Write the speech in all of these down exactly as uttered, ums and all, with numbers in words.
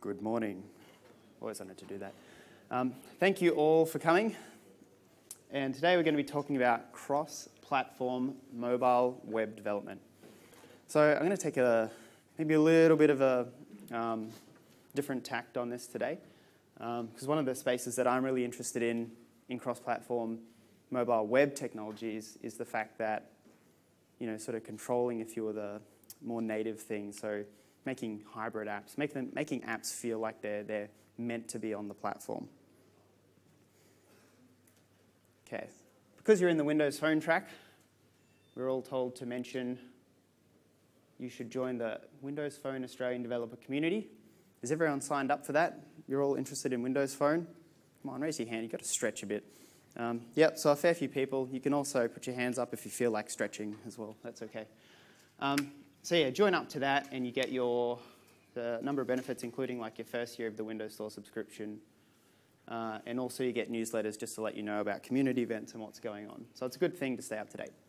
Good morning. Always wanted to do that. Um, thank you all for coming. And today we're going to be talking about cross-platform mobile web development. So I'm going to take a maybe a little bit of a um, different tact on this today, because um, one of the spaces that I'm really interested in in cross-platform mobile web technologies is the fact that, you know, sort of controlling a few of the more native things. So making hybrid apps, make them, making apps feel like they're, they're meant to be on the platform. Okay, because you're in the Windows Phone track, we're all told to mention you should join the Windows Phone Australian Developer Community. Is everyone signed up for that? You're all interested in Windows Phone? Come on, raise your hand. You've got to stretch a bit. Um, yep, so a fair few people. You can also put your hands up if you feel like stretching as well. That's okay. Um, So yeah, join up to that and you get your the number of benefits, including like your first year of the Windows Store subscription. Uh, and also you get newsletters just to let you know about community events and what's going on. So it's a good thing to stay up to date.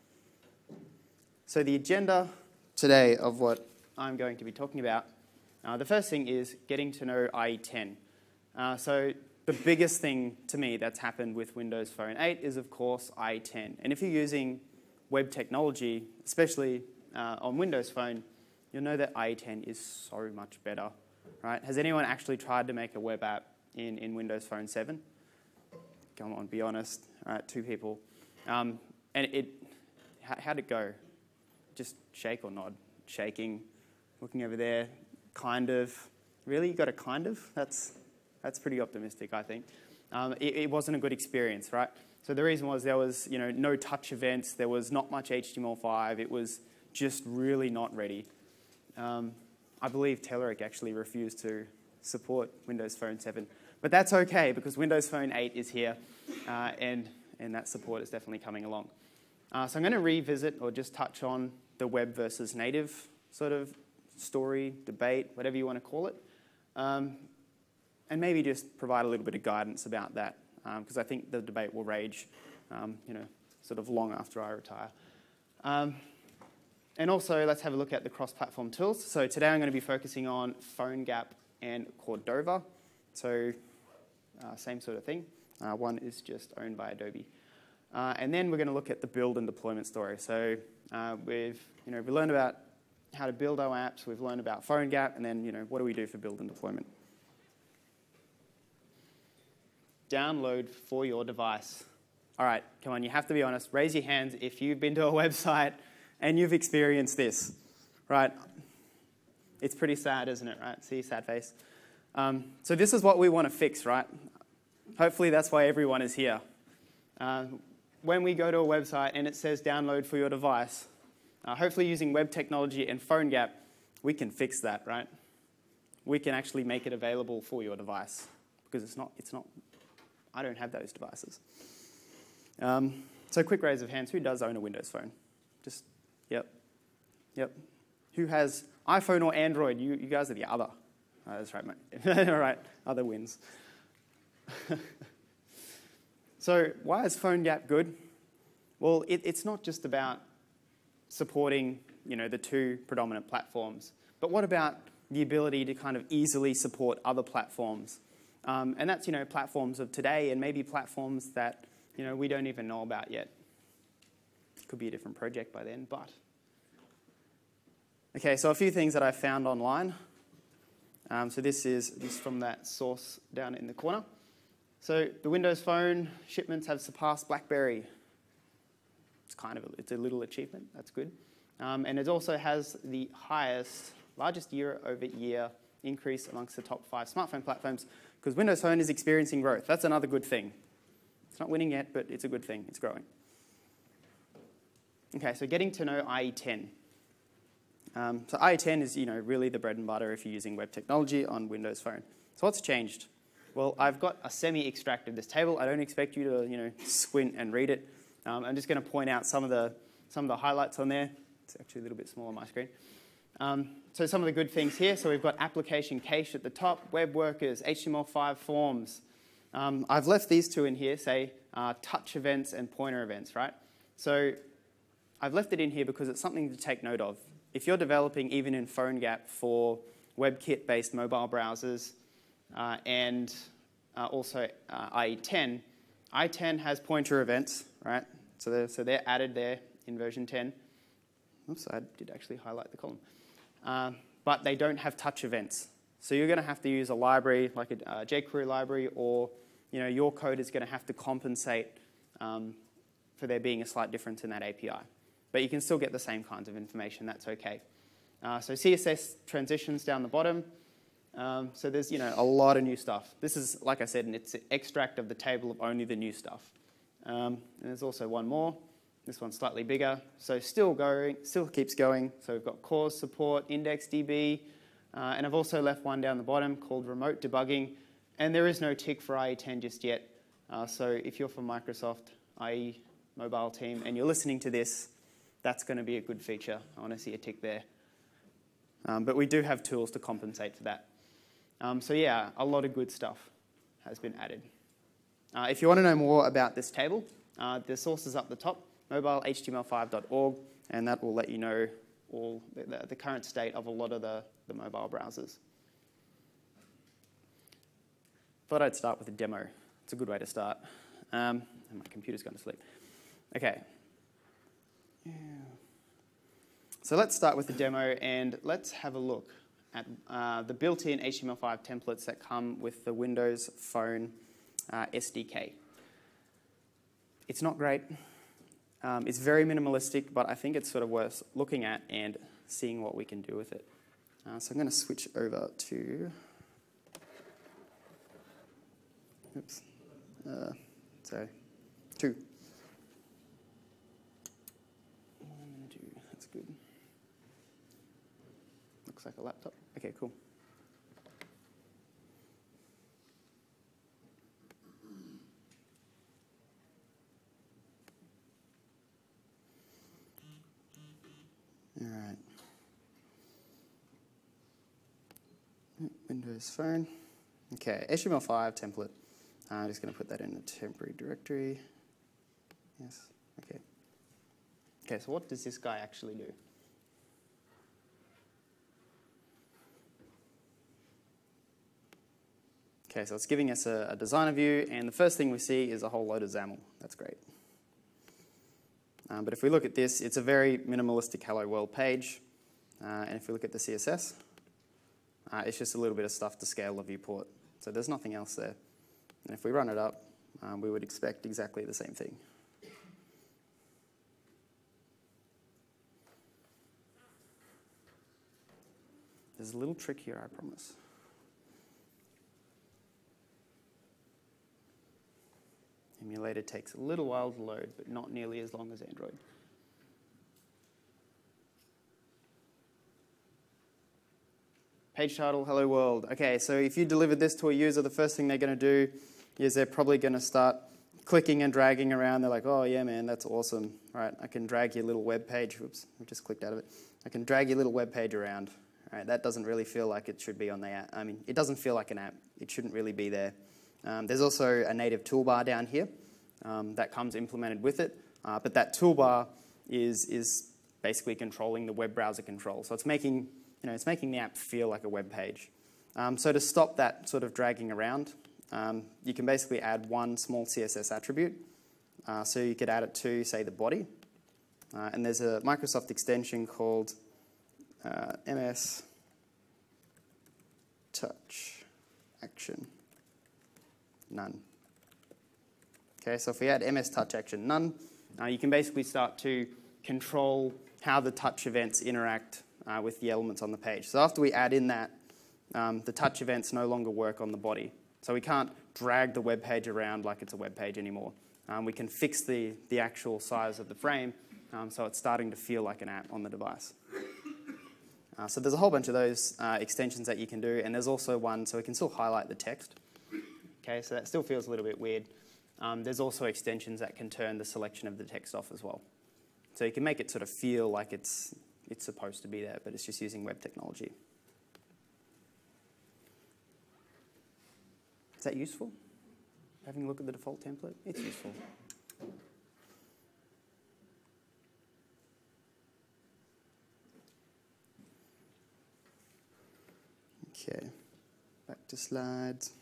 So the agenda today of what I'm going to be talking about, uh, the first thing is getting to know I E ten. Uh, so the biggest thing to me that's happened with Windows Phone eight is, of course, I E ten. And if you're using web technology, especially Uh, on Windows Phone, you'll know that I E ten is so much better, right? Has anyone actually tried to make a web app in, in Windows Phone seven? Come on, be honest. All right, two people. Um, and it, how, how'd it go? Just shake or nod? Shaking, looking over there, kind of. Really, you got a kind of? That's, that's pretty optimistic, I think. Um, it, it wasn't a good experience, right? So the reason was there was, you know, no touch events, there was not much H T M L five, it was just really not ready. Um, I believe Telerik actually refused to support Windows Phone seven. But that's okay, because Windows Phone eight is here, uh, and, and that support is definitely coming along. Uh, so I'm going to revisit or just touch on the web versus native sort of story, debate, whatever you want to call it, um, and maybe just provide a little bit of guidance about that, because um, I think the debate will rage, um, you know, sort of long after I retire. Um, And also, let's have a look at the cross-platform tools. So today I'm going to be focusing on PhoneGap and Cordova. So uh, same sort of thing. Uh, one is just owned by Adobe. Uh, and then we're going to look at the build and deployment story. So uh, we've, you know, we learned about how to build our apps. We've learned about PhoneGap, and then, you know, what do we do for build and deployment? Download for your device. All right, come on, you have to be honest. Raise your hands if you've been to a website and you've experienced this, right? It's pretty sad, isn't it, right? See, sad face. Um, so this is what we want to fix, right? Hopefully that's why everyone is here. Uh, when we go to a website and it says download for your device, uh, hopefully using web technology and PhoneGap, we can fix that, right? We can actually make it available for your device, because it's not, it's not, I don't have those devices. Um, so quick raise of hands, who does own a Windows Phone? Just Yep, yep. Who has iPhone or Android? You, you guys are the other. Oh, that's right, mate. All right, other wins. So why is PhoneGap good? Well, it, it's not just about supporting, you know, the two predominant platforms, but what about the ability to kind of easily support other platforms? Um, and that's, you know, platforms of today and maybe platforms that, you know, we don't even know about yet. Could be a different project by then, but. Okay, so a few things that I found online. Um, so this is this from that source down in the corner. So the Windows Phone shipments have surpassed BlackBerry. It's kind of a, it's a little achievement. That's good. Um, and it also has the highest, largest year-over-year increase amongst the top five smartphone platforms, because Windows Phone is experiencing growth. That's another good thing. It's not winning yet, but it's a good thing. It's growing. Okay, so getting to know I E ten. Um, so I E ten is, you know, really the bread and butter if you're using web technology on Windows Phone. So what's changed? Well, I've got a semi-extracted this table. I don't expect you to, you know, squint and read it. Um, I'm just going to point out some of the some of the highlights on there. It's actually a little bit small on my screen. Um, so some of the good things here. So we've got application cache at the top, web workers, H T M L five forms. Um, I've left these two in here, say uh, touch events and pointer events, right? So I've left it in here because it's something to take note of. If you're developing even in PhoneGap for WebKit-based mobile browsers, uh, and uh, also uh, I E ten. I E ten has pointer events, right? So they're, so they're added there in version ten. Oops, I did actually highlight the column. Uh, but they don't have touch events. So you're going to have to use a library like a uh, jQuery library, or you know, your code is going to have to compensate um, for there being a slight difference in that A P I. But you can still get the same kinds of information. That's OK. Uh, so C S S transitions down the bottom. Um, so there's you know, a lot of new stuff. This is, like I said, it's an extract of the table of only the new stuff. Um, and there's also one more. This one's slightly bigger. So still going, still keeps going. So we've got cause support, IndexedDB, uh, and I've also left one down the bottom called remote debugging. And there is no tick for I E ten just yet. Uh, so if you're from Microsoft I E mobile team and you're listening to this, that's going to be a good feature. I want to see a tick there. Um, but we do have tools to compensate for that. Um, so yeah, a lot of good stuff has been added. Uh, if you want to know more about this table, uh, the source is up the top, mobile H T M L five dot org, and that will let you know all the, the current state of a lot of the, the mobile browsers. Thought I'd start with a demo. It's a good way to start. Um, and my computer's gone to sleep. OK. Yeah. So let's start with the demo, and let's have a look at uh, the built-in H T M L five templates that come with the Windows Phone uh, S D K. It's not great. Um, it's very minimalistic, but I think it's sort of worth looking at and seeing what we can do with it. Uh, so I'm going to switch over to... Oops. Uh, so, two. That's good. Looks like a laptop. OK, cool. All right. Windows Phone. OK, H T M L five template. Uh, I'm just going to put that in a temporary directory. Yes. OK. OK, so what does this guy actually do? OK, so it's giving us a, a designer view, and the first thing we see is a whole load of XAML. That's great. Um, but if we look at this, it's a very minimalistic Hello World page. Uh, and if we look at the C S S, uh, it's just a little bit of stuff to scale the viewport. So there's nothing else there. And if we run it up, um, we would expect exactly the same thing. There's a little trick here, I promise. Emulator takes a little while to load, but not nearly as long as Android. Page title, hello world. OK, so if you delivered this to a user, the first thing they're going to do is they're probably going to start clicking and dragging around. They're like, oh, yeah, man, that's awesome. Right, I can drag your little web page. Oops, I just clicked out of it. I can drag your little web page around. All right, that doesn't really feel like it should be on the app. I mean, it doesn't feel like an app. It shouldn't really be there. Um, there's also a native toolbar down here um, that comes implemented with it. Uh, but that toolbar is, is basically controlling the web browser control. So it's making, you know, it's making the app feel like a web page. Um, so to stop that sort of dragging around, um, you can basically add one small C S S attribute. Uh, so you could add it to, say, the body. Uh, and there's a Microsoft extension called uh, M S Touch Action None. Okay, so if we add M S Touch Action None, uh, you can basically start to control how the touch events interact uh, with the elements on the page. So after we add in that, um, the touch events no longer work on the body. So we can't drag the web page around like it's a web page anymore. Um, we can fix the, the actual size of the frame, um, so it's starting to feel like an app on the device. Uh, so there's a whole bunch of those uh, extensions that you can do, and there's also one so we can still highlight the text. Okay, so that still feels a little bit weird. Um, there's also extensions that can turn the selection of the text off as well. So you can make it sort of feel like it's, it's supposed to be there, but it's just using web technology. Is that useful? Having a look at the default template? It's useful. Okay, back to slides.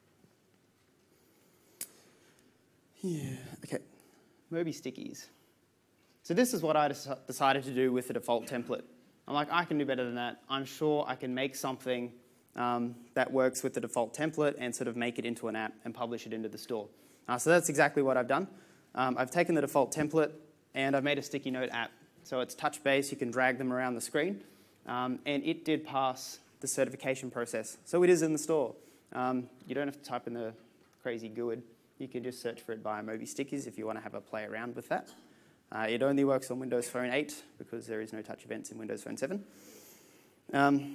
Yeah, okay. Moby stickies. So this is what I decided to do with the default template. I'm like, I can do better than that. I'm sure I can make something um, that works with the default template and sort of make it into an app and publish it into the store. Uh, so that's exactly what I've done. Um, I've taken the default template and I've made a sticky note app. So it's touch-based, you can drag them around the screen. Um, and it did pass the certification process. So it is in the store. Um, you don't have to type in the crazy G U I D. You can just search for it via Moby Stickies if you want to have a play around with that. Uh, it only works on Windows Phone eight because there is no touch events in Windows Phone seven. Um,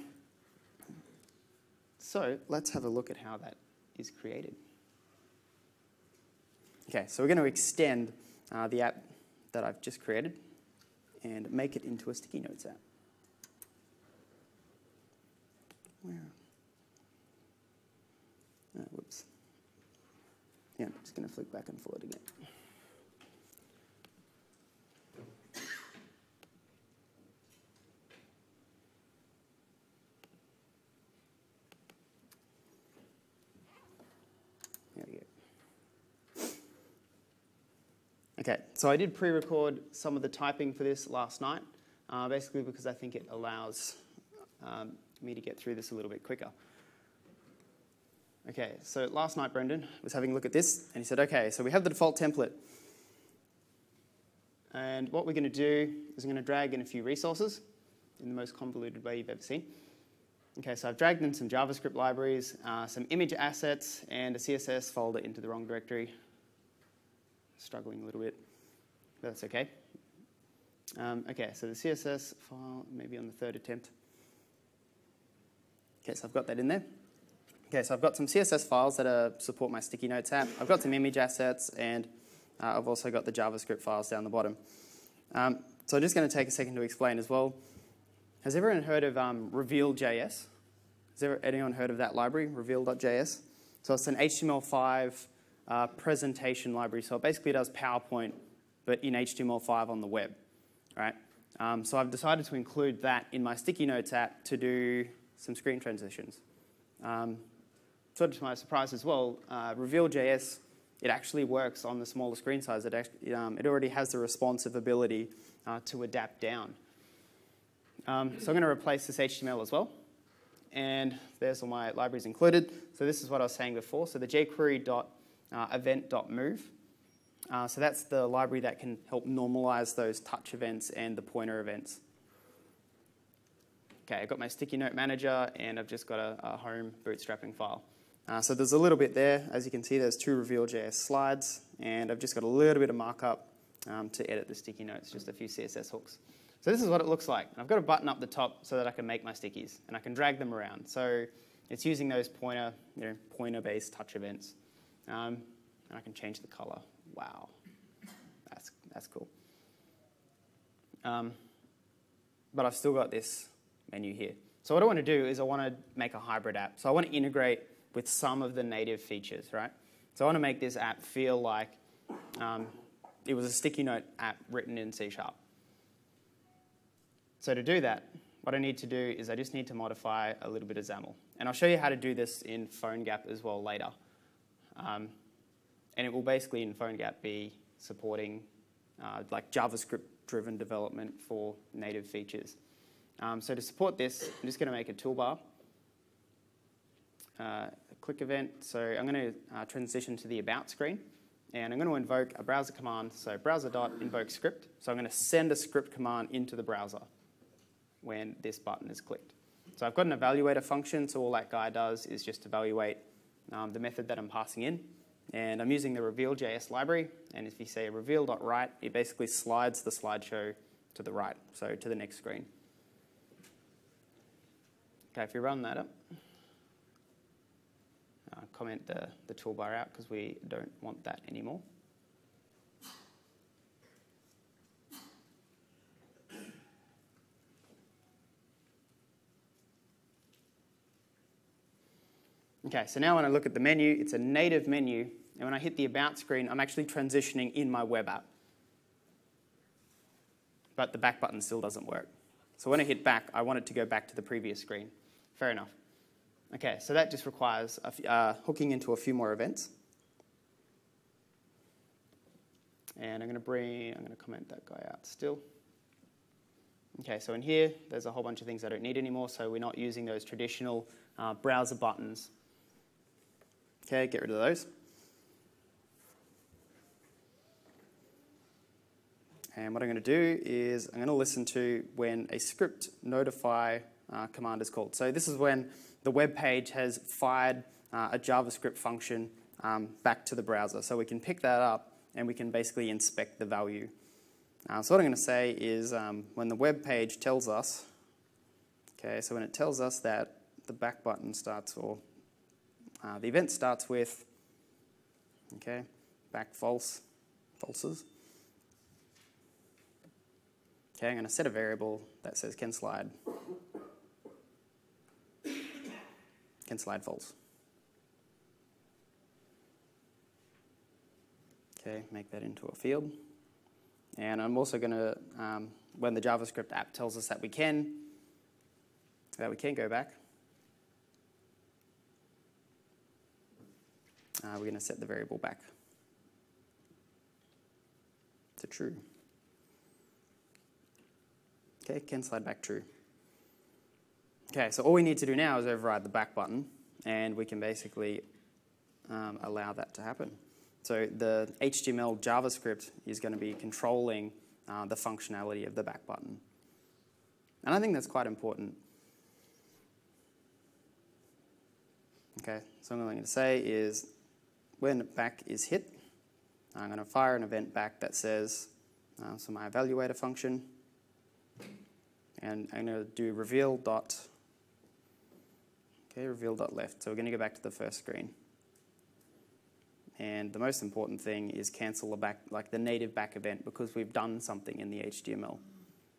so let's have a look at how that is created. Okay, so we're going to extend uh, the app that I've just created and make it into a sticky notes app. Where? Oh, whoops. Yeah, I'm just going to flick back and forward again. There we go. Okay, so I did pre-record some of the typing for this last night, uh, basically because I think it allows um, me to get through this a little bit quicker. Okay, so last night Brendan was having a look at this and he said, okay, so we have the default template. And what we're going to do is I'm going to drag in a few resources in the most convoluted way you've ever seen. Okay, so I've dragged in some JavaScript libraries, uh, some image assets, and a C S S folder into the wrong directory. Struggling a little bit, but that's okay. Um, okay, so the C S S file, maybe on the third attempt. Okay, so I've got that in there. Okay, so I've got some C S S files that uh, support my sticky notes app. I've got some image assets, and uh, I've also got the JavaScript files down the bottom. Um, so I'm just going to take a second to explain as well. Has everyone heard of um, Reveal dot J S? Has ever, anyone heard of that library, Reveal dot J S? So it's an H T M L five uh, presentation library. So it basically does PowerPoint, but in H T M L five on the web, right? Um, so I've decided to include that in my sticky notes app to do some screen transitions. Um, Sort of to my surprise as well, uh, Reveal dot J S, it actually works on the smaller screen size. It, actually, um, it already has the responsive ability uh, to adapt down. Um, so I'm going to replace this H T M L as well. And there's all my libraries included. So this is what I was saying before. So the jQuery dot event dot move. Uh, so that's the library that can help normalize those touch events and the pointer events. Okay, I've got my sticky note manager, and I've just got a, a home bootstrapping file. Uh, so there's a little bit there. As you can see, there's two Reveal dot J S slides, and I've just got a little bit of markup um, to edit the sticky notes, just a few C S S hooks. So this is what it looks like. I've got a button up the top so that I can make my stickies, and I can drag them around. So it's using those pointer, you know, pointer-based touch events. Um, and I can change the color. Wow, that's, that's cool. Um, but I've still got this menu here. So what I want to do is I want to make a hybrid app. So I want to integrate with some of the native features, right? So I want to make this app feel like um, it was a sticky note app written in C sharp. So to do that, what I need to do is I just need to modify a little bit of XAML. And I'll show you how to do this in PhoneGap as well later. Um, and it will basically in PhoneGap be supporting uh, like JavaScript-driven development for native features. Um, so to support this, I'm just going to make a toolbar. Uh, a click event. So I'm going to uh, transition to the About screen. And I'm going to invoke a browser command. So browser.invoke script. So I'm going to send a script command into the browser when this button is clicked. So I've got an evaluator function. So all that guy does is just evaluate um, the method that I'm passing in. And I'm using the Reveal dot J S library. And if you say reveal.write, it basically slides the slideshow to the right, so to the next screen. Okay, if you run that up, uh, comment the, the toolbar out because we don't want that anymore. Okay, so now when I look at the menu, it's a native menu, and when I hit the About screen, I'm actually transitioning in my web app. But the back button still doesn't work. So when I hit back, I want it to go back to the previous screen. Fair enough. Okay, so that just requires a f uh, hooking into a few more events. And I'm going to bring, I'm going to comment that guy out still. Okay, so in here, there's a whole bunch of things I don't need anymore, so we're not using those traditional uh, browser buttons. Okay, get rid of those. And what I'm going to do is I'm going to listen to when a script notify uh, command is called. So this is when the web page has fired uh, a JavaScript function um, back to the browser. So we can pick that up and we can basically inspect the value. Uh, so what I'm going to say is um, when the web page tells us, okay, so when it tells us that the back button starts, or uh, the event starts with, okay, back false, falses. Okay, I'm going to set a variable that says can slide, can slide false. Okay, make that into a field. And I'm also going to, um, when the JavaScript app tells us that we can, that we can go back, uh, we're going to set the variable back to true. Okay, can slide back true. Okay, so all we need to do now is override the back button, and we can basically um, allow that to happen. So the H T M L JavaScript is going to be controlling uh, the functionality of the back button. And I think that's quite important. Okay, so what I'm going to say is when back is hit, I'm going to fire an event back that says, uh, so my evaluator function, and I'm going to do reveal dot, okay, reveal dot left. So we're going to go back to the first screen. And the most important thing is cancel the back, like the native back event, because we've done something in the H T M L.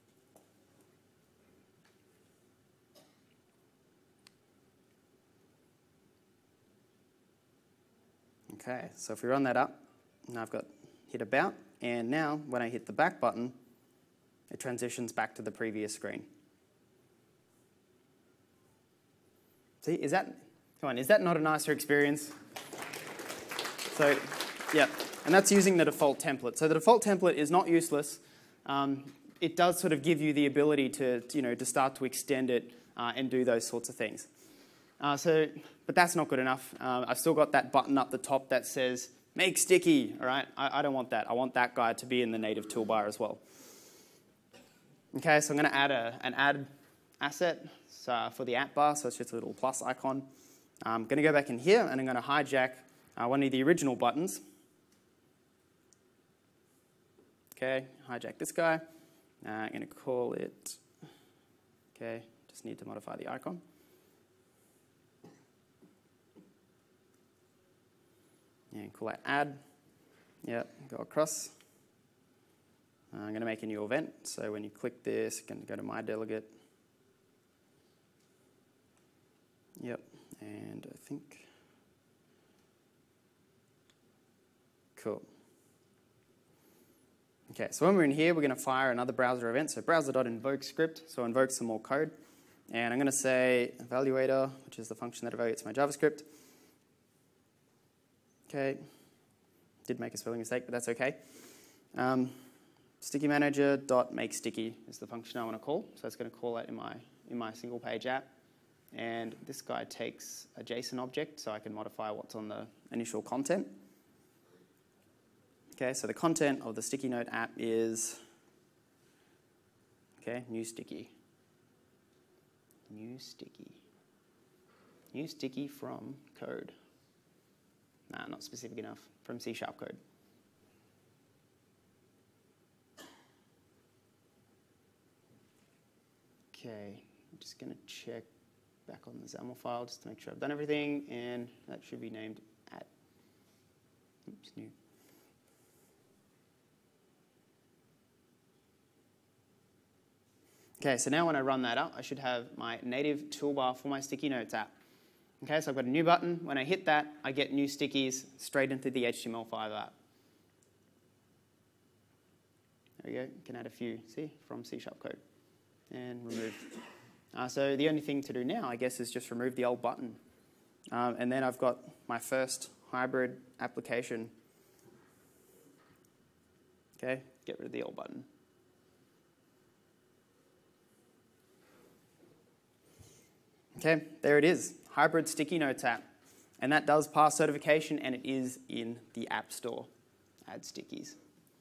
Okay, so if we run that up, now I've got hit about, and now when I hit the back button, it transitions back to the previous screen. See, is that, come on, is that not a nicer experience? So, yeah, and that's using the default template. So the default template is not useless. Um, it does sort of give you the ability to, you know, to start to extend it uh, and do those sorts of things. Uh, so, but that's not good enough. Uh, I've still got that button up the top that says make sticky. All right, I, I don't want that. I want that guy to be in the native toolbar as well. Okay, so I'm going to add a, an add asset so for the app bar. So it's just a little plus icon. I'm going to go back in here and I'm going to hijack Uh, one of the original buttons. Okay, hijack this guy. Uh, I'm going to call it, okay, just need to modify the icon. And call that add. Yep, go across. Uh, I'm going to make a new event. So when you click this, you can go to my delegate. Yep, and I think, cool. Okay, so when we're in here, we're going to fire another browser event. So browser.invoke script, so invoke some more code. And I'm going to say evaluator, which is the function that evaluates my JavaScript. Okay, did make a spelling mistake, but that's okay. Um, sticky manager dot make sticky is the function I want to call. So it's going to call that in my, in my single page app. And this guy takes a JSON object, so I can modify what's on the initial content. Okay, so the content of the sticky note app is, okay, new sticky. New sticky. New sticky from code. Nah, not specific enough. From C sharp code. Okay, I'm just going to check back on the XAML file just to make sure I've done everything, and that should be named add. Oops, new. Okay, so now when I run that up, I should have my native toolbar for my sticky notes app. Okay, so I've got a new button. When I hit that, I get new stickies straight into the H T M L five app. There we go. You can add a few, see, from C sharp code. And remove Uh, so the only thing to do now, I guess, is just remove the old button. Um, and then I've got my first hybrid application. Okay, get rid of the old button. Okay, there it is, hybrid sticky notes app. And that does pass certification, and it is in the App Store. Add stickies.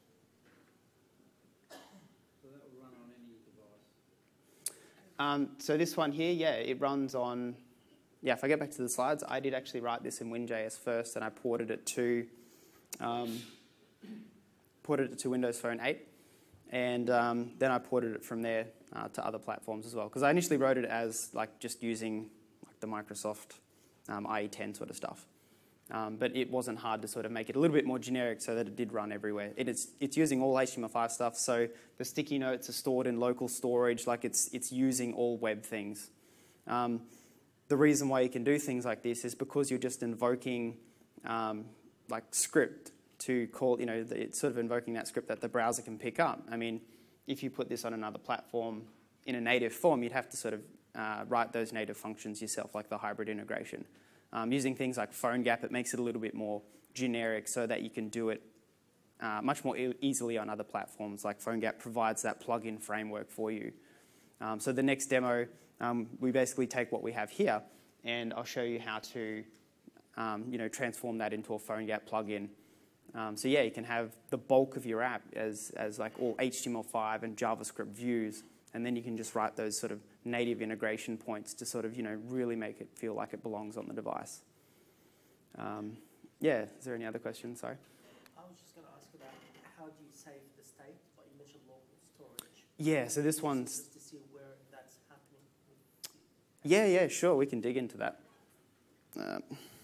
So that will run on any device? Um, so this one here, yeah, it runs on, yeah, if I get back to the slides, I did actually write this in WinJS first, and I ported it to, um, ported it to Windows Phone eight, and um, then I ported it from there uh, to other platforms as well. Because I initially wrote it as like just using like the Microsoft um, I E ten sort of stuff. Um, but it wasn't hard to sort of make it a little bit more generic so that it did run everywhere. It is, it's using all H T M L five stuff, so the sticky notes are stored in local storage, like it's, it's using all web things. Um, the reason why you can do things like this is because you're just invoking um, like script to call, you know, the, it's sort of invoking that script that the browser can pick up. I mean, if you put this on another platform in a native form, you'd have to sort of uh, write those native functions yourself, like the hybrid integration. Um, using things like PhoneGap, it makes it a little bit more generic so that you can do it uh, much more e easily on other platforms. Like PhoneGap provides that plugin framework for you. Um, so the next demo, um, we basically take what we have here, and I'll show you how to um, you know, transform that into a PhoneGap plugin. Um, so yeah, you can have the bulk of your app as, as like all H T M L five and JavaScript views, and then you can just write those sort of native integration points to sort of, you know, really make it feel like it belongs on the device. Um, yeah, is there any other questions? Sorry. I was just going to ask about how do you save the state, but you mentioned local storage. Yeah, so this one's... Just to see where that's happening. Yeah, yeah, sure, we can dig into that. Um,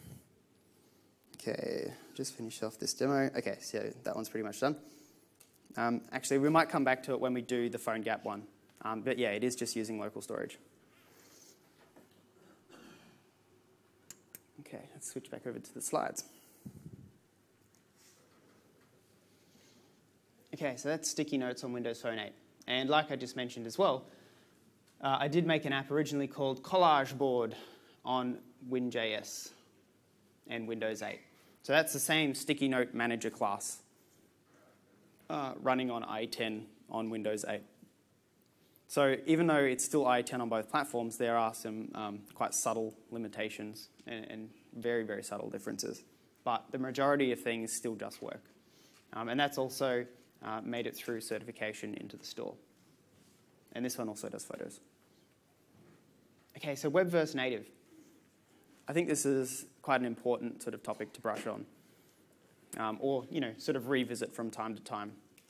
okay, just finish off this demo. Okay, so that one's pretty much done. Um, actually, we might come back to it when we do the PhoneGap one. Um, but yeah, it is just using local storage. Okay, let's switch back over to the slides. Okay, so that's sticky notes on Windows Phone eight. And like I just mentioned as well, uh, I did make an app originally called Collage Board on WinJS and Windows eight. So that's the same sticky note manager class uh, running on I E ten on Windows eight. So even though it's still I E ten on both platforms, there are some um, quite subtle limitations and, and very, very subtle differences. But the majority of things still just work. Um, and that's also uh, made it through certification into the store. And this one also does photos. Okay, so web versus native. I think this is quite an important sort of topic to brush on. Um, or, you know, sort of revisit from time to time.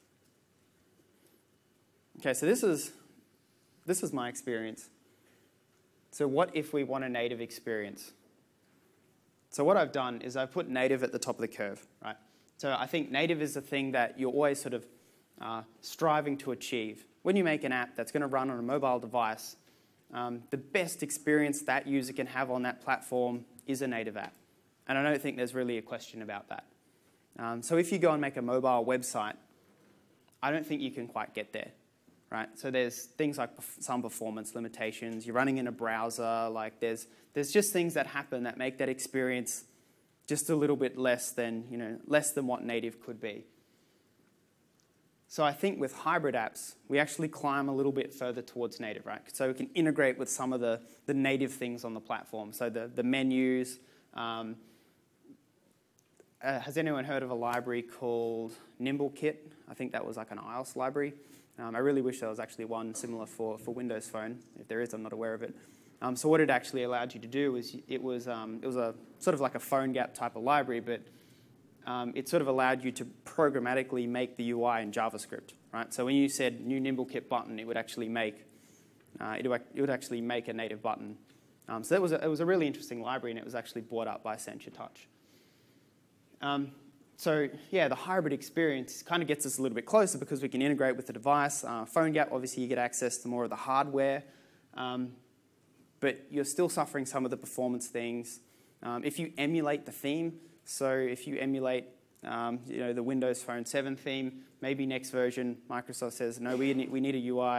Okay, so this is... This is my experience. So what if we want a native experience? So what I've done is I've put native at the top of the curve, right? So I think native is the thing that you're always sort of uh, striving to achieve. When you make an app that's going to run on a mobile device, um, the best experience that user can have on that platform is a native app. And I don't think there's really a question about that. Um, so if you go and make a mobile website, I don't think you can quite get there. Right? So there's things like some performance limitations. You're running in a browser. Like there's there's just things that happen that make that experience just a little bit less than you know less than what native could be. So I think with hybrid apps, we actually climb a little bit further towards native, right? So we can integrate with some of the the native things on the platform. So the the menus. Um, uh, has anyone heard of a library called NimbleKit? I think that was like an I O S library. Um, I really wish there was actually one similar for, for Windows Phone. If there is, I'm not aware of it. Um, so what it actually allowed you to do was it was, um, it was a sort of like a PhoneGap type of library, but um, it sort of allowed you to programmatically make the U I in JavaScript, right? So when you said new NimbleKit button, it would actually make, uh, it, would, it would actually make a native button. Um, so that was a, it was a really interesting library, and it was actually brought up by Accenture Touch. Um, So yeah, the hybrid experience kind of gets us a little bit closer because we can integrate with the device. Uh, PhoneGap, obviously you get access to more of the hardware, um, but you're still suffering some of the performance things. Um, if you emulate the theme, so if you emulate um, you know, the Windows Phone seven theme, maybe next version Microsoft says, no, we need, we need a U I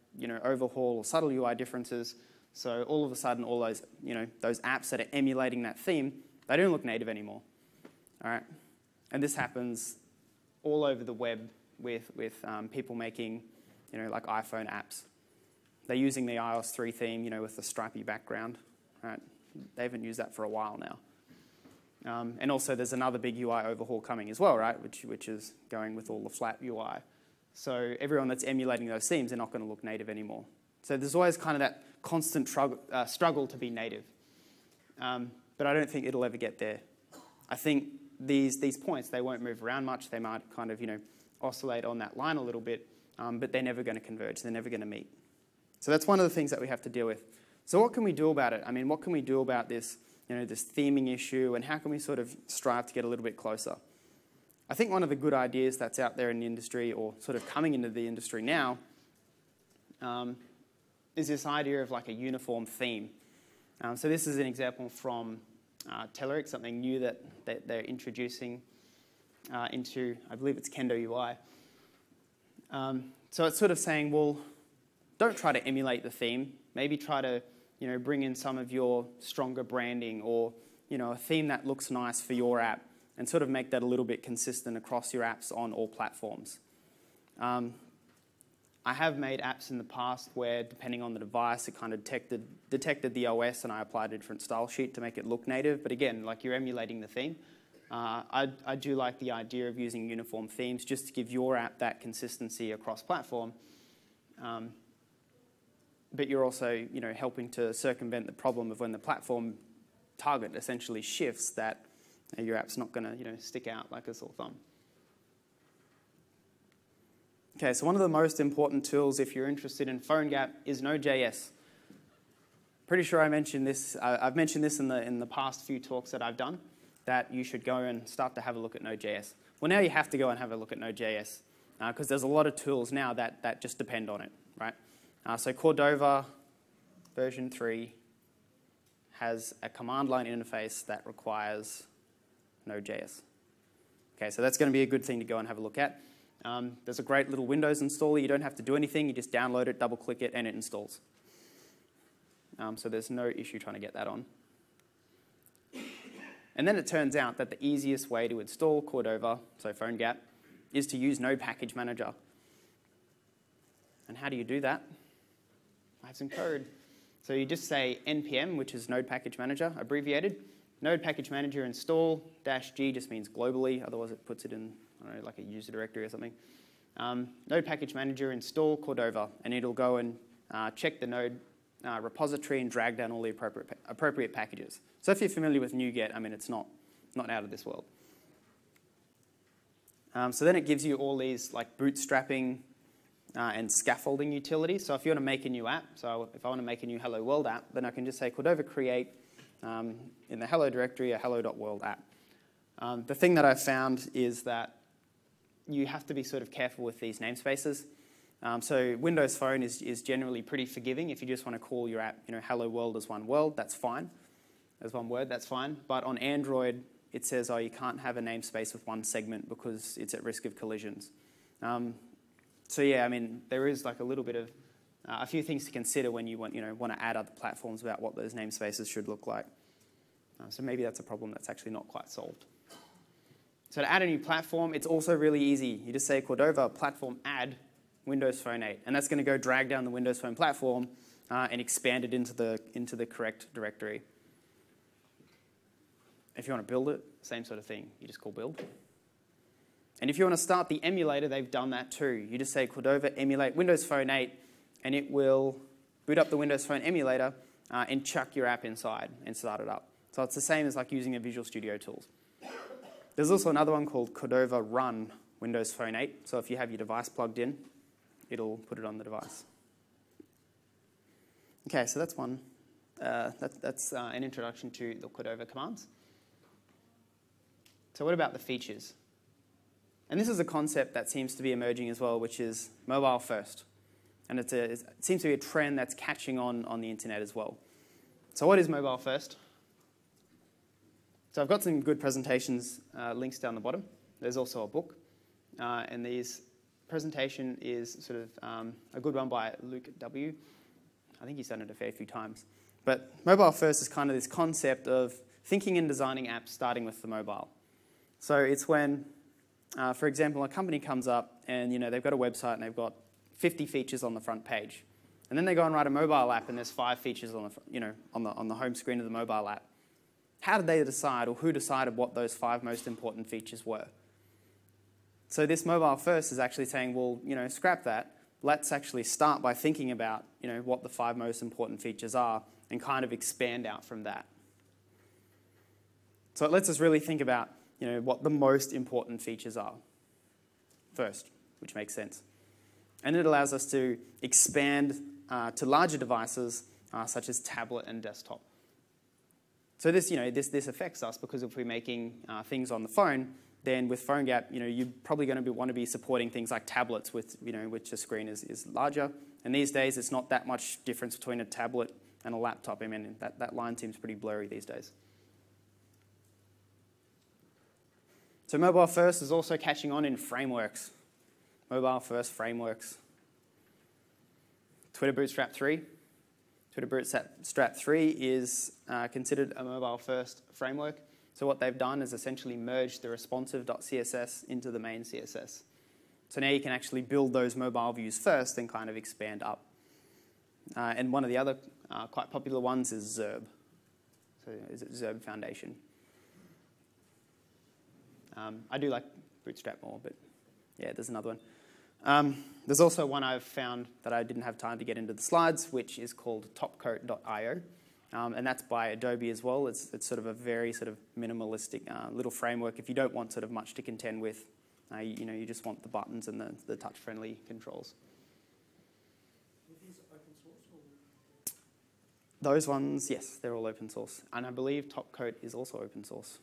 you know, overhaul or subtle U I differences. So all of a sudden, all those, you know, those apps that are emulating that theme, they don't look native anymore. All right, and this happens all over the web with with um, people making, you know, like iPhone apps. They're using the i O S three theme, you know, with the stripy background. Right, they haven't used that for a while now. Um, and also, there's another big U I overhaul coming as well, right? Which which is going with all the flat U I. So everyone that's emulating those themes, they're not going to look native anymore. So there's always kind of that constant struggle, uh, struggle to be native. Um, but I don't think it'll ever get there. I think these these points, they won't move around much. They might kind of, you know, oscillate on that line a little bit, um, but they're never going to converge. They're never going to meet. So that's one of the things that we have to deal with. So what can we do about it? I mean, what can we do about this, you know, this theming issue, and how can we sort of strive to get a little bit closer? I think one of the good ideas that's out there in the industry, or sort of coming into the industry now, um, is this idea of like a uniform theme. Um, so this is an example from uh, Telerik, something new that, that they're introducing uh, into, I believe it's Kendo U I. Um, so it's sort of saying, well, don't try to emulate the theme. Maybe try to, you know, bring in some of your stronger branding, or, you know, a theme that looks nice for your app, and sort of make that a little bit consistent across your apps on all platforms. Um, I have made apps in the past where, depending on the device, it kind of detected, detected the O S, and I applied a different style sheet to make it look native. But again, like, you're emulating the theme. Uh, I, I do like the idea of using uniform themes just to give your app that consistency across platform. Um, but you're also, you know, helping to circumvent the problem of when the platform target essentially shifts, that your app's not going to, you know, stick out like a sore thumb. Okay, so one of the most important tools if you're interested in PhoneGap is Node dot J S. Pretty sure I mentioned this. Uh, I've mentioned this in the in the past few talks that I've done, that you should go and start to have a look at Node dot J S. Well, now you have to go and have a look at Node dot J S, because uh, there's a lot of tools now that that just depend on it, right? Uh, so Cordova version three has a command line interface that requires Node dot J S. Okay, so that's going to be a good thing to go and have a look at. Um, there's a great little Windows installer. You don't have to do anything. You just download it, double-click it, and it installs. Um, so there's no issue trying to get that on. And then it turns out that the easiest way to install Cordova, so PhoneGap, is to use Node Package Manager. And how do you do that? I have some code. So you just say N P M, which is Node Package Manager, abbreviated. Node Package Manager install, dash G just means globally, otherwise it puts it in, I don't know, like a user directory or something. Um, Node Package Manager install Cordova, and it'll go and uh, check the Node uh, repository and drag down all the appropriate, pa appropriate packages. So if you're familiar with NuGet, I mean, it's not, not out of this world. Um, so then it gives you all these like bootstrapping uh, and scaffolding utilities. So if you want to make a new app, so if I want to make a new Hello World app, then I can just say Cordova create Um, in the hello directory, a hello.world app. Um, the thing that I've found is that you have to be sort of careful with these namespaces. Um, so Windows Phone is, is generally pretty forgiving. If you just want to call your app, you know, hello world as one world, that's fine. As one word, that's fine. But on Android, it says, oh, you can't have a namespace with one segment because it's at risk of collisions. Um, so yeah, I mean, there is like a little bit of Uh, a few things to consider when you want, you know, want to add other platforms about what those namespaces should look like. Uh, so maybe that's a problem that's actually not quite solved. So to add a new platform, it's also really easy. You just say Cordova platform add Windows Phone eight, and that's going to go drag down the Windows Phone platform uh, and expand it into the into the correct directory. If you want to build it, same sort of thing. You just call build. And if you want to start the emulator, they've done that too. You just say Cordova emulate Windows Phone eight, and it will boot up the Windows Phone emulator uh, and chuck your app inside and start it up. So it's the same as like using the Visual Studio tools. There's also another one called Cordova Run Windows Phone eight. So if you have your device plugged in, it'll put it on the device. Okay, so that's one. Uh, that, that's uh, an introduction to the Cordova commands. So what about the features? And this is a concept that seems to be emerging as well, which is mobile first. And it's a, it seems to be a trend that's catching on on the internet as well. So what is mobile first? So I've got some good presentations uh, links down the bottom. There's also a book. Uh, and these presentation is sort of um, a good one by Luke W. I think he's done it a fair few times. But mobile first is kind of this concept of thinking and designing apps starting with the mobile. So it's when, uh, for example, a company comes up and you know they've got a website and they've got fifty features on the front page. And then they go and write a mobile app and there's five features on the, you know, on the, on the home screen of the mobile app. How did they decide, or who decided what those five most important features were? So this mobile first is actually saying, well, you know, scrap that. Let's actually start by thinking about, you know, what the five most important features are and kind of expand out from that. So it lets us really think about, you know, what the most important features are first, which makes sense. And it allows us to expand uh, to larger devices uh, such as tablet and desktop. So this, you know, this, this affects us because if we're making uh, things on the phone, then with PhoneGap, you know, you're probably going to be, want to be supporting things like tablets with, you know, which the screen is, is larger. And these days, it's not that much difference between a tablet and a laptop. I mean, that, that line seems pretty blurry these days. So mobile first is also catching on in frameworks. Mobile first frameworks. Twitter Bootstrap three. Twitter Bootstrap three is uh, considered a mobile-first framework. So what they've done is essentially merged the responsive.css into the main C S S. So now you can actually build those mobile views first and kind of expand up. Uh, and one of the other uh, quite popular ones is Zerb. So is it Zerb Foundation? Um, I do like Bootstrap more, but yeah, there's another one. Um, there's also one I've found that I didn't have time to get into the slides, which is called topcoat dot i o. Um, and that's by Adobe as well. It's, it's sort of a very sort of minimalistic uh, little framework. If you don't want sort of much to contend with, uh, you, you know, you just want the buttons and the, the touch-friendly controls. Are these open source or? Those ones, yes, they're all open source. And I believe Topcoat is also open source.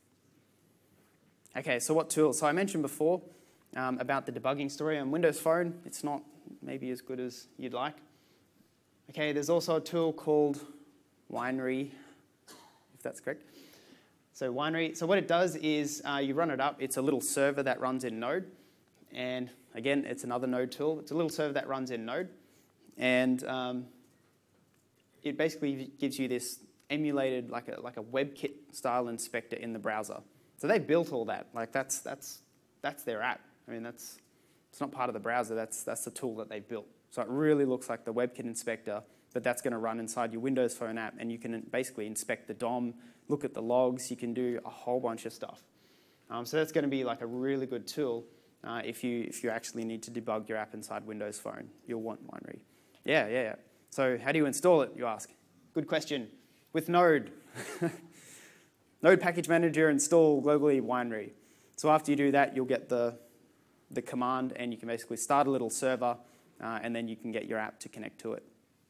Okay, so what tools? So I mentioned before um, about the debugging story on Windows Phone. It's not maybe as good as you'd like. Okay, there's also a tool called Winery, if that's correct. So Winery, so what it does is uh, you run it up. It's a little server that runs in Node. And again, it's another Node tool. It's a little server that runs in Node. And um, it basically gives you this emulated, like a, like a WebKit style inspector in the browser. So they built all that. Like that's, that's, that's their app. I mean, that's, it's not part of the browser. That's, that's the tool that they built. So it really looks like the WebKit inspector, but that's going to run inside your Windows Phone app, and you can basically inspect the D O M, look at the logs. You can do a whole bunch of stuff. Um, so that's going to be like a really good tool uh, if you if you actually need to debug your app inside Windows Phone. You'll want Winery. Yeah, yeah, yeah. So how do you install it, you ask? Good question. With Node. Node Package Manager, install globally Winery. So after you do that, you'll get the, the command, and you can basically start a little server, uh, and then you can get your app to connect to it.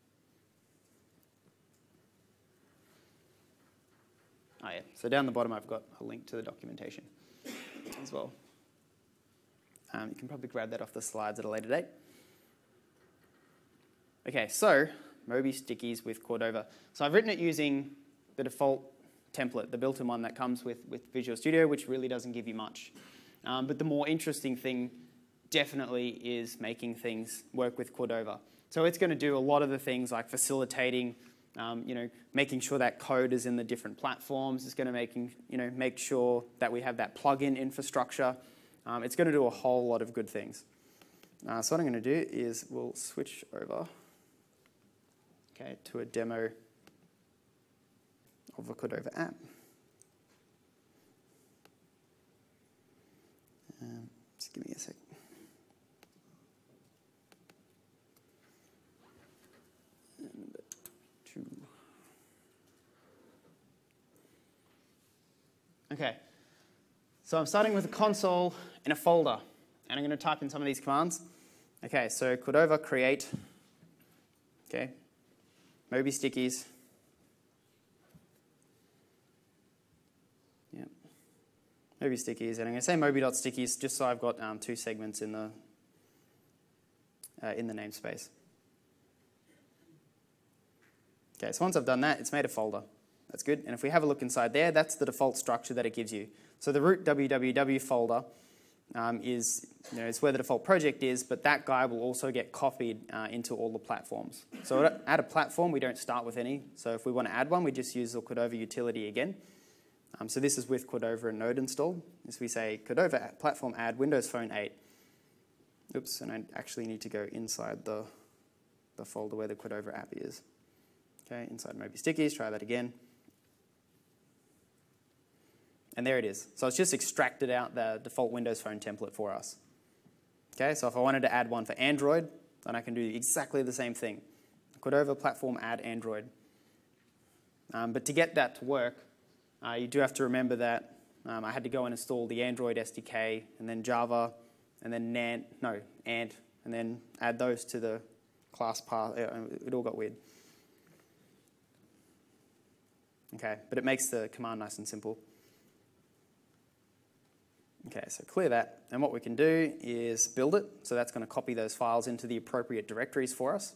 Oh yeah, so down the bottom I've got a link to the documentation as well. Um, you can probably grab that off the slides at a later date. Okay, so Moby stickies with Cordova. So I've written it using the default template, the built-in one that comes with, with Visual Studio, which really doesn't give you much. Um, but the more interesting thing definitely is making things work with Cordova. So it's going to do a lot of the things like facilitating, um, you know, making sure that code is in the different platforms. It's going to making, you know, make sure that we have that plugin infrastructure. Um, it's going to do a whole lot of good things. Uh, so what I'm going to do is we'll switch over, okay, to a demo of a Cordova app. Um, just give me a sec. And two. Okay, so I'm starting with a console in a folder, and I'm going to type in some of these commands. Okay, so Cordova create, okay, Moby stickies. Yep. Moby stickies, and I'm going to say Moby.stickies just so I've got um, two segments in the uh, in the namespace. Okay, so once I've done that, it's made a folder. That's good. And if we have a look inside there, that's the default structure that it gives you. So the root www folder um, is, you know, it's where the default project is, but that guy will also get copied uh, into all the platforms. So at a, at a platform, we don't start with any. So if we want to add one, we just use the Cordova utility again. Um, so this is with Cordova and Node installed. As we say, Cordova platform add Windows Phone eight. Oops, and I actually need to go inside the, the folder where the Cordova app is. Okay, inside Moby Stickies, try that again. And there it is. So it's just extracted out the default Windows Phone template for us. Okay, so if I wanted to add one for Android, then I can do exactly the same thing. Cordova platform add Android. Um, but to get that to work, uh, you do have to remember that um, I had to go and install the Android S D K, and then Java, and then Nant, no, Ant, and then add those to the class path. It all got weird. Okay, but it makes the command nice and simple. Okay, so clear that, and what we can do is build it. So that's going to copy those files into the appropriate directories for us.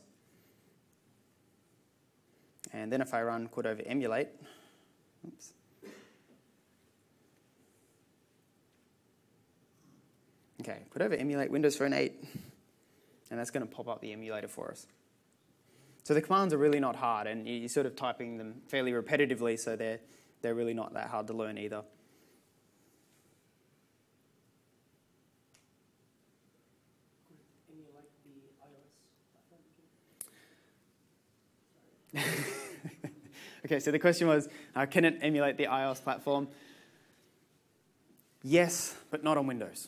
And then if I run Cordova emulate, oops. Okay, Cordova emulate Windows Phone eight, and that's going to pop up the emulator for us. So the commands are really not hard, and you're sort of typing them fairly repetitively, so they're, they're really not that hard to learn either. Okay, so the question was, uh, can it emulate the iOS platform? Yes, but not on Windows.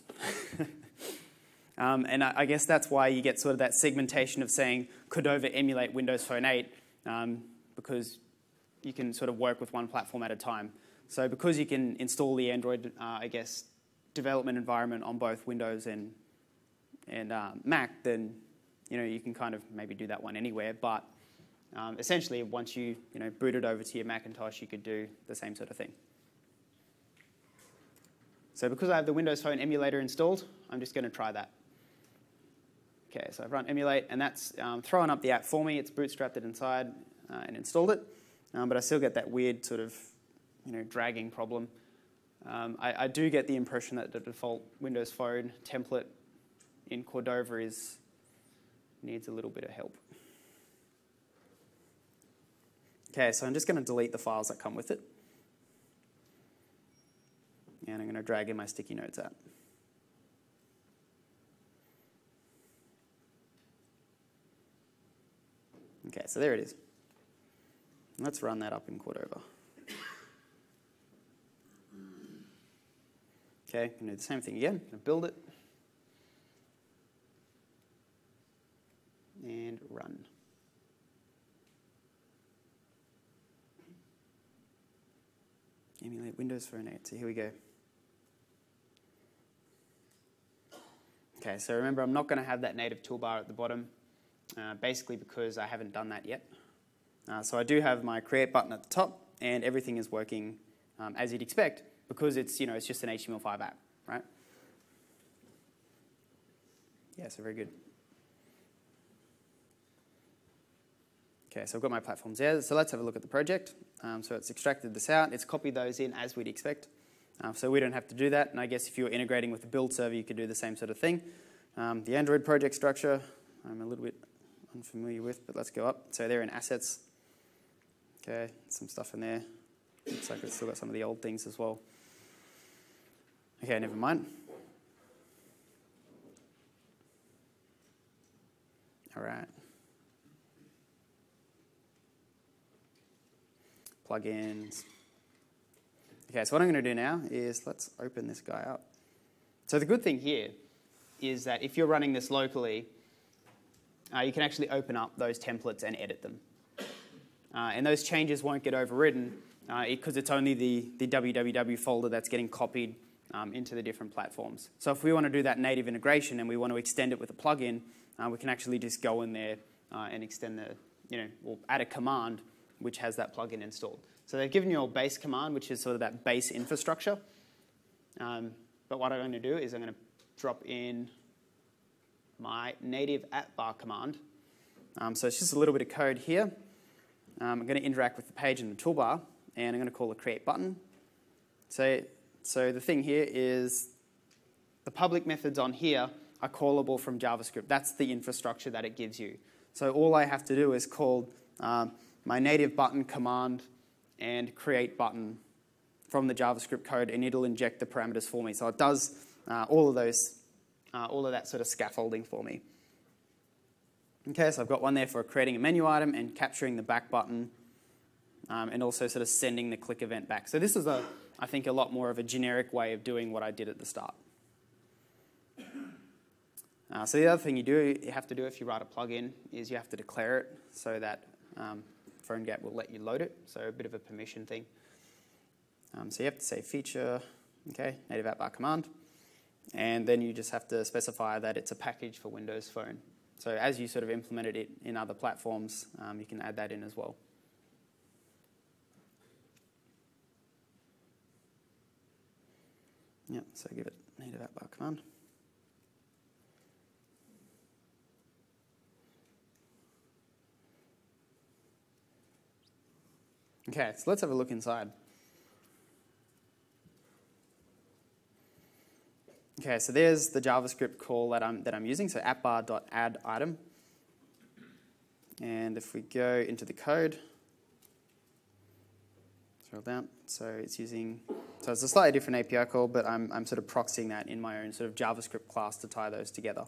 um, and I, I guess that's why you get sort of that segmentation of saying Cordova emulate Windows Phone eight, um, because you can sort of work with one platform at a time. So because you can install the Android, uh, I guess, development environment on both Windows and, and uh, Mac, then you know you can kind of maybe do that one anywhere. But Um, essentially, once you, you know, boot it over to your Macintosh, you could do the same sort of thing. So because I have the Windows Phone emulator installed, I'm just going to try that. Okay, so I've run emulate, and that's um, throwing up the app for me. It's bootstrapped it inside uh, and installed it, um, but I still get that weird sort of, you know, dragging problem. Um, I, I do get the impression that the default Windows Phone template in Cordova is needs a little bit of help. Okay, so I'm just going to delete the files that come with it. And I'm going to drag in my sticky notes app. Okay, so there it is. Let's run that up in Cordova. Okay, I'm going to do the same thing again. I'm going to build it. And run. Emulate Windows Phone eight. So here we go. Okay, so remember, I'm not going to have that native toolbar at the bottom, uh, basically because I haven't done that yet. Uh, so I do have my create button at the top, and everything is working um, as you'd expect, because it's, you know, it's just an H T M L five app, right? Yeah, so very good. Okay, so I've got my platforms there. So let's have a look at the project. Um, so it's extracted this out. It's copied those in as we'd expect. Um, so we don't have to do that. And I guess if you're integrating with the build server, you could do the same sort of thing. Um, the Android project structure, I'm a little bit unfamiliar with, but let's go up. So they're in assets. Okay, some stuff in there. Looks like it's still got some of the old things as well. Okay, never mind. All right. Plugins. Okay, so what I'm going to do now is let's open this guy up. So the good thing here is that if you're running this locally, uh, you can actually open up those templates and edit them. Uh, and those changes won't get overridden because uh, it's only the, the www folder that's getting copied um, into the different platforms. So if we want to do that native integration and we want to extend it with a plugin, uh, we can actually just go in there uh, and extend the, you know, or add a command which has that plugin installed. So they've given you a base command, which is sort of that base infrastructure. Um, but what I'm going to do is I'm going to drop in my native app bar command. Um, so it's just a little bit of code here. Um, I'm going to interact with the page in the toolbar, and I'm going to call the create button. So, so the thing here is the public methods on here are callable from JavaScript. That's the infrastructure that it gives you. So all I have to do is call um, my native button command and create button from the JavaScript code, and it'll inject the parameters for me. So it does uh, all of those, uh, all of that sort of scaffolding for me. Okay, so I've got one there for creating a menu item and capturing the back button, um, and also sort of sending the click event back. So this is, a, I think, a lot more of a generic way of doing what I did at the start. Uh, so the other thing you do, you have to do if you write a plugin is you have to declare it so that um, PhoneGap will let you load it. So a bit of a permission thing. Um, so you have to say feature, okay, native app bar command, and then you just have to specify that it's a package for Windows Phone. So as you sort of implemented it in other platforms, um, you can add that in as well. Yep, so give it native app bar command. Okay, so let's have a look inside. Okay, so there's the JavaScript call that I'm, that I'm using, so appbar.add item. And if we go into the code, scroll down, so it's using, so it's a slightly different A P I call, but I'm, I'm sort of proxying that in my own sort of JavaScript class to tie those together.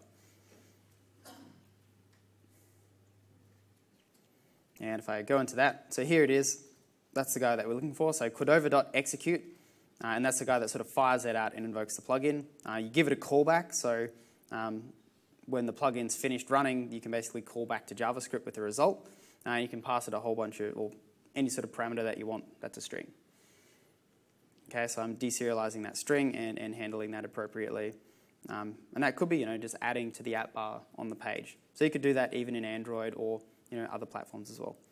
And if I go into that, so here it is. That's the guy that we're looking for, so Cordova.execute. Uh, and that's the guy that sort of fires that out and invokes the plugin. Uh, you give it a callback, so um, when the plugin's finished running, you can basically call back to JavaScript with the result. Uh, you can pass it a whole bunch of, or any sort of parameter that you want that's a string. Okay, so I'm deserializing that string and, and handling that appropriately. Um, and that could be, you know, just adding to the app bar on the page. So you could do that even in Android or, you know, other platforms as well.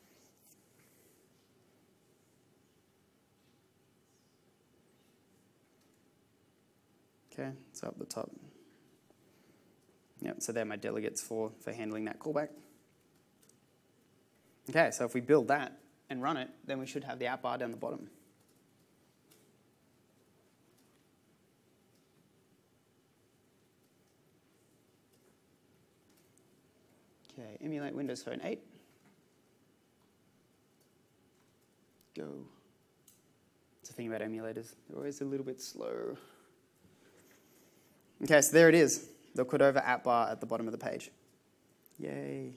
Okay, so up the top. Yep, so they're my delegates for, for handling that callback. Okay, so if we build that and run it, then we should have the app bar down the bottom. Okay, emulate Windows Phone eight. Go. It's the thing about emulators, they're always a little bit slow. Okay, so there it is, the Cordova app bar at the bottom of the page. Yay.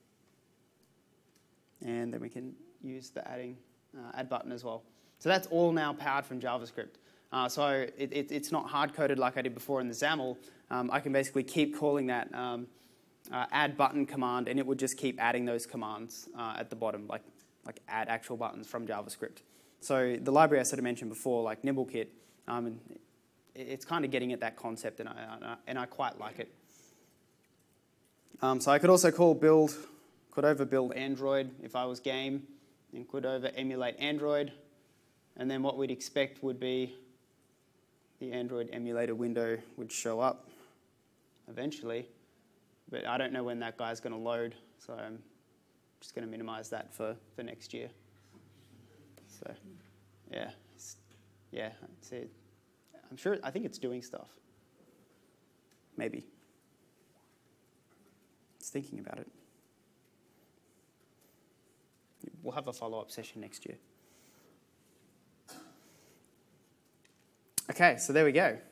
And then we can use the adding uh, add button as well. So that's all now powered from JavaScript. Uh, so it, it, it's not hard-coded like I did before in the XAML. Um, I can basically keep calling that um, uh, add button command, and it would just keep adding those commands uh, at the bottom, like, like add actual buttons from JavaScript. So the library I sort of mentioned before, like NibbleKit, um, and it's kind of getting at that concept, and I, and I quite like it. Um, so I could also call build, Cordova build Android if I was game, and Cordova emulate Android, and then what we'd expect would be the Android emulator window would show up eventually, but I don't know when that guy's going to load, so I'm just going to minimize that for, for next year. So, yeah, yeah, that's it. I'm sure, I think it's doing stuff. Maybe. It's thinking about it. We'll have a follow-up session next year. Okay, so there we go.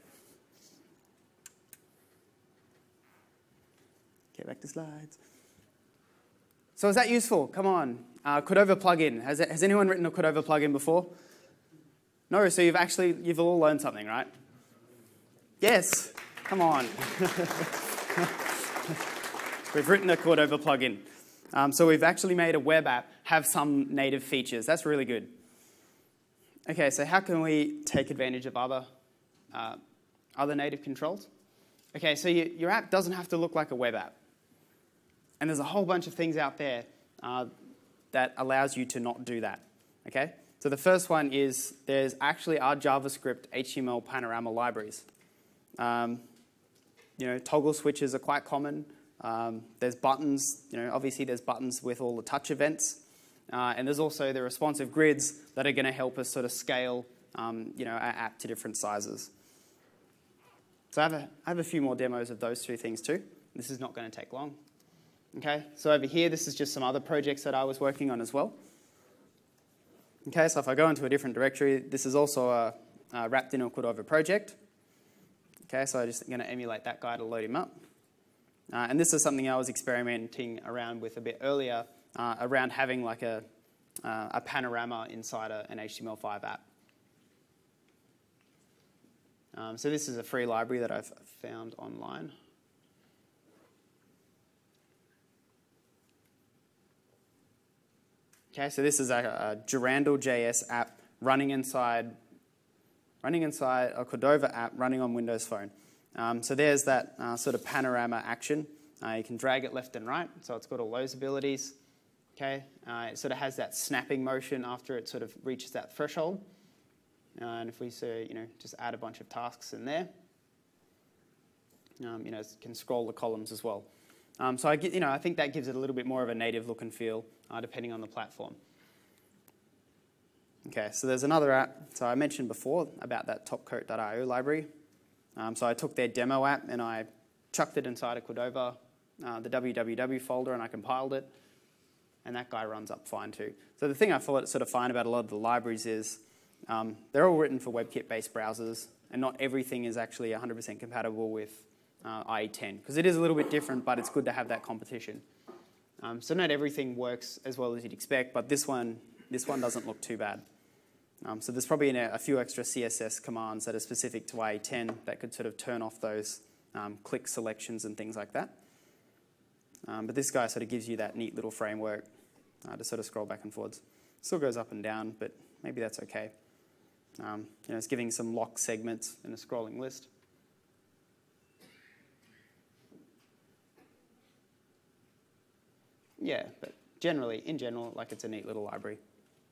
Get back to slides. So is that useful? Come on. Uh, Cordova plugin. Has, it, has anyone written a Cordova plugin before? No, so you've actually, you've all learned something, right? Yes, come on. We've written a Cordova plugin. Um, so we've actually made a web app have some native features. That's really good. Okay, so how can we take advantage of other, uh, other native controls? Okay, so you, your app doesn't have to look like a web app. And there's a whole bunch of things out there uh, that allows you to not do that, okay? So the first one is there's actually our JavaScript H T M L panorama libraries. Um, you know, toggle switches are quite common. Um, there's buttons, you know, obviously there's buttons with all the touch events. Uh, and there's also the responsive grids that are going to help us sort of scale, um, you know, our app to different sizes. So I have, a, I have a few more demos of those two things too. This is not going to take long. Okay, so over here, this is just some other projects that I was working on as well. Okay, so if I go into a different directory, this is also a, a wrapped in a Cordova project. Okay, so I'm just going to emulate that guy to load him up. Uh, and this is something I was experimenting around with a bit earlier, uh, around having like a, uh, a panorama inside a, an H T M L five app. Um, so this is a free library that I've found online. Okay, so this is a, a Durandal J S app running inside, running inside a Cordova app running on Windows Phone. Um, so there's that uh, sort of panorama action. Uh, you can drag it left and right, so it's got all those abilities. Okay, uh, it sort of has that snapping motion after it sort of reaches that threshold. Uh, and if we say, you know, just add a bunch of tasks in there, um, you know, it can scroll the columns as well. Um, so I get, you know, I think that gives it a little bit more of a native look and feel, uh, depending on the platform. Okay, so there's another app. So I mentioned before about that topcoat dot i o library. Um, so I took their demo app and I chucked it inside a Cordova, uh, the w w w folder, and I compiled it. And that guy runs up fine too. So the thing I thought sort of fine about a lot of the libraries is um, they're all written for WebKit-based browsers, and not everything is actually one hundred percent compatible with uh, I E ten, because it is a little bit different, but it's good to have that competition. Um, so not everything works as well as you'd expect, but this one, this one doesn't look too bad. Um, so there's probably a, a few extra C S S commands that are specific to I E ten that could sort of turn off those um, click selections and things like that. Um, but this guy sort of gives you that neat little framework uh, to sort of scroll back and forwards. Still goes up and down, but maybe that's okay. Um, you know, it's giving some lock segments in a scrolling list. Yeah, but generally, in general, like it's a neat little library.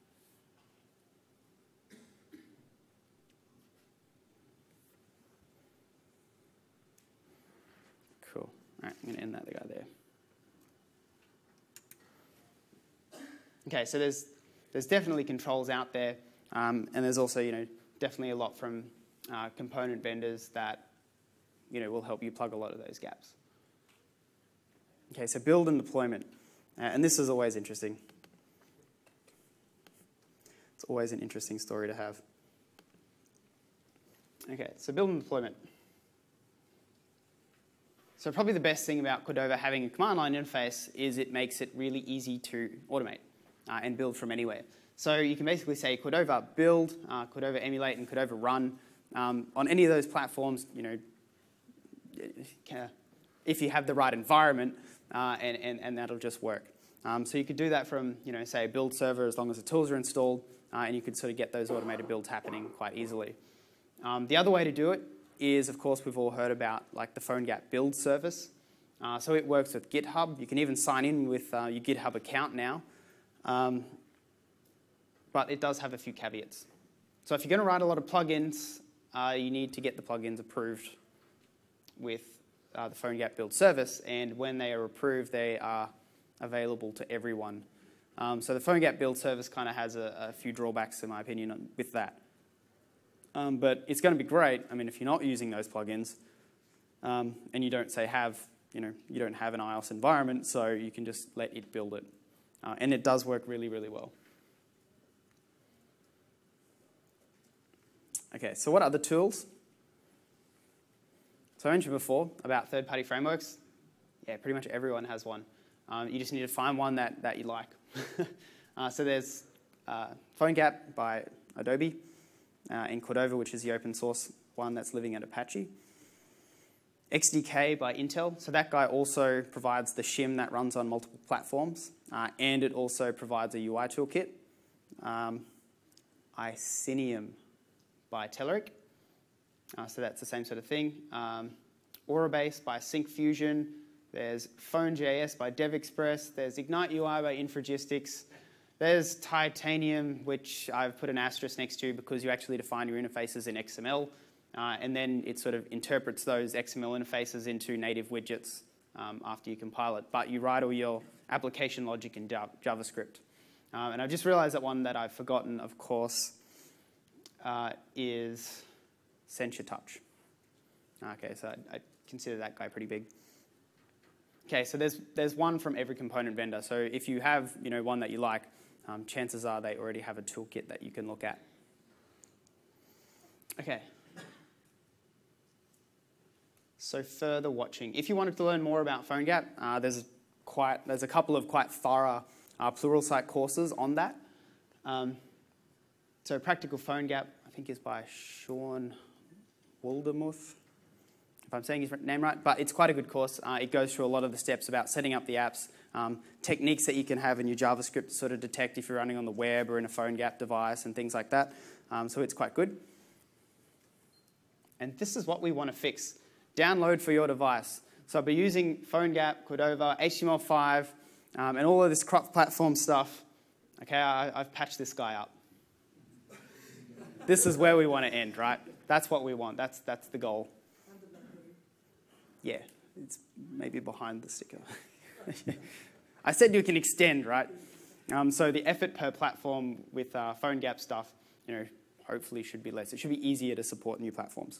Cool. All right, I'm going to end that guy there. Okay, so there's there's definitely controls out there, um, and there's also, you know, definitely a lot from uh, component vendors that, you know, will help you plug a lot of those gaps. Okay, so build and deployment, uh, and this is always interesting. It's always an interesting story to have. Okay, so build and deployment. So probably the best thing about Cordova having a command line interface is it makes it really easy to automate uh, and build from anywhere. So you can basically say Cordova build, uh, Cordova emulate, and Cordova run um, on any of those platforms. You know, if you have the right environment, uh, and, and and that'll just work. Um, so you could do that from, you know, say a build server as long as the tools are installed, uh, and you could sort of get those automated builds happening quite easily. Um, the other way to do it is, of course, we've all heard about like the PhoneGap build service. Uh, so it works with GitHub. You can even sign in with uh, your GitHub account now. Um, but it does have a few caveats. So if you're going to write a lot of plugins, uh, you need to get the plugins approved with uh, the PhoneGap build service. And when they are approved, they are available to everyone. Um, so the PhoneGap build service kind of has a, a few drawbacks, in my opinion, with that. Um, but it's going to be great. I mean, if you're not using those plugins, um, and you don't say have, you know, you don't have an iOS environment, so you can just let it build it, uh, and it does work really, really well. Okay, so what other tools? So I mentioned before about third-party frameworks. Yeah, pretty much everyone has one. Um, you just need to find one that that you like. uh, so there's uh, PhoneGap by Adobe. Uh, in Cordova, which is the open source one that's living at Apache. X D K by Intel. So that guy also provides the shim that runs on multiple platforms, uh, and it also provides a U I toolkit. Um, Icinium by Telerik. Uh, so that's the same sort of thing. Um, Aurabase by Syncfusion. There's PhoneJS by DevExpress. There's Ignite U I by Infragistics. There's Titanium, which I've put an asterisk next to because you actually define your interfaces in X M L, uh, and then it sort of interprets those X M L interfaces into native widgets um, after you compile it. But you write all your application logic in JavaScript. Um, and I've just realized that one that I've forgotten, of course, uh, is SensureTouch. Okay, so I, I consider that guy pretty big. Okay, so there's there's one from every component vendor. So if you have you know one that you like, um, chances are they already have a toolkit that you can look at. Okay. So further watching. If you wanted to learn more about PhoneGap, uh, there's quite there's a couple of quite thorough uh, Pluralsight courses on that. Um, so Practical PhoneGap, I think, is by Sean Wildermuth, if I'm saying his name right, but it's quite a good course. Uh, it goes through a lot of the steps about setting up the apps, um, techniques that you can have in your JavaScript to sort of detect if you're running on the web or in a PhoneGap device and things like that. Um, so it's quite good. And this is what we want to fix. Download for your device. So I'll be using PhoneGap, Cordova, H T M L five, um, and all of this cross-platform stuff. Okay, I, I've patched this guy up. This is where we want to end, right? That's what we want. That's, that's the goal. Yeah, it's maybe behind the sticker. I said you can extend, right? Um, so the effort per platform with uh, PhoneGap stuff, you know, hopefully should be less. It should be easier to support new platforms.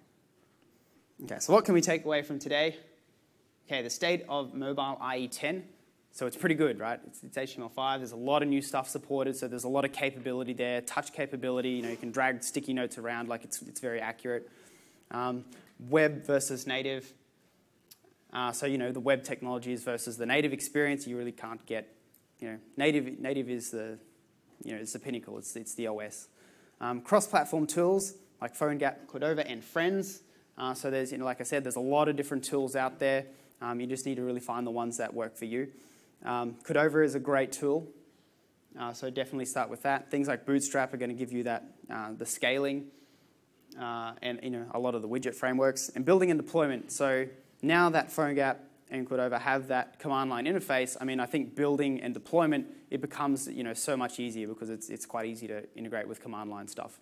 Okay, so what can we take away from today? Okay, the state of mobile I E ten. So it's pretty good, right? It's, it's H T M L five. There's a lot of new stuff supported, so there's a lot of capability there. Touch capability, you know, you can drag sticky notes around like it's, it's very accurate. Um, web versus native. Uh, so, you know, the web technologies versus the native experience, you really can't get, you know, native, native is the, you know, it's the pinnacle. It's, it's the O S. Um, cross-platform tools like PhoneGap, Cordova, and Friends. Uh, so there's, you know, like I said, there's a lot of different tools out there. Um, you just need to really find the ones that work for you. Um, Cordova is a great tool, uh, so definitely start with that. Things like Bootstrap are going to give you that, uh, the scaling, uh, and you know a lot of the widget frameworks and building and deployment. So now that PhoneGap and Cordova have that command line interface, I mean, I think building and deployment, it becomes you know so much easier because it's it's quite easy to integrate with command line stuff.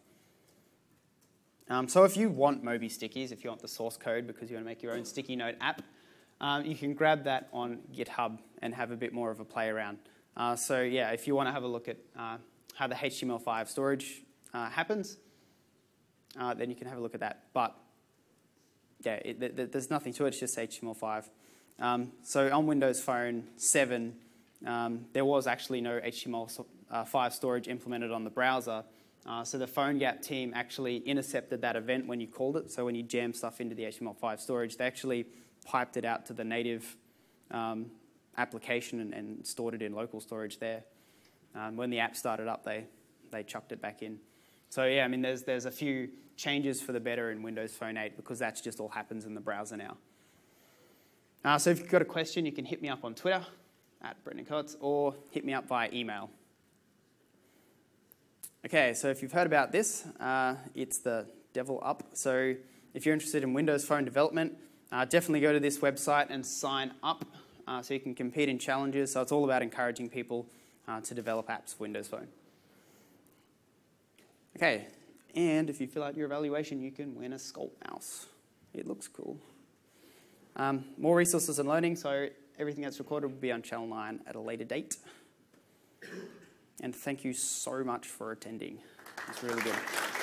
Um, so if you want Moby stickies, if you want the source code because you want to make your own sticky note app, um, you can grab that on GitHub and have a bit more of a play around. Uh, so yeah, if you want to have a look at uh, how the H T M L five storage uh, happens, uh, then you can have a look at that. But yeah, it, th there's nothing to it, it's just H T M L five. Um, so on Windows Phone seven, um, there was actually no H T M L five storage implemented on the browser. Uh, so the PhoneGap team actually intercepted that event when you called it. So when you jam stuff into the H T M L five storage, they actually piped it out to the native um, application and, and stored it in local storage there. Um, when the app started up, they, they chucked it back in. So yeah, I mean, there's, there's a few changes for the better in Windows Phone eight because that's just all happens in the browser now. Uh, so if you've got a question, you can hit me up on Twitter, at Brendan Kotz, or hit me up via email. Okay, so if you've heard about this, uh, it's the devil up. So if you're interested in Windows Phone development, uh, definitely go to this website and sign up uh, so you can compete in challenges. So it's all about encouraging people uh, to develop apps for Windows Phone. Okay, and if you fill out your evaluation, you can win a Sculpt mouse. It looks cool. Um, more resources and learning, so everything that's recorded will be on Channel nine at a later date. And thank you so much for attending. It's really good.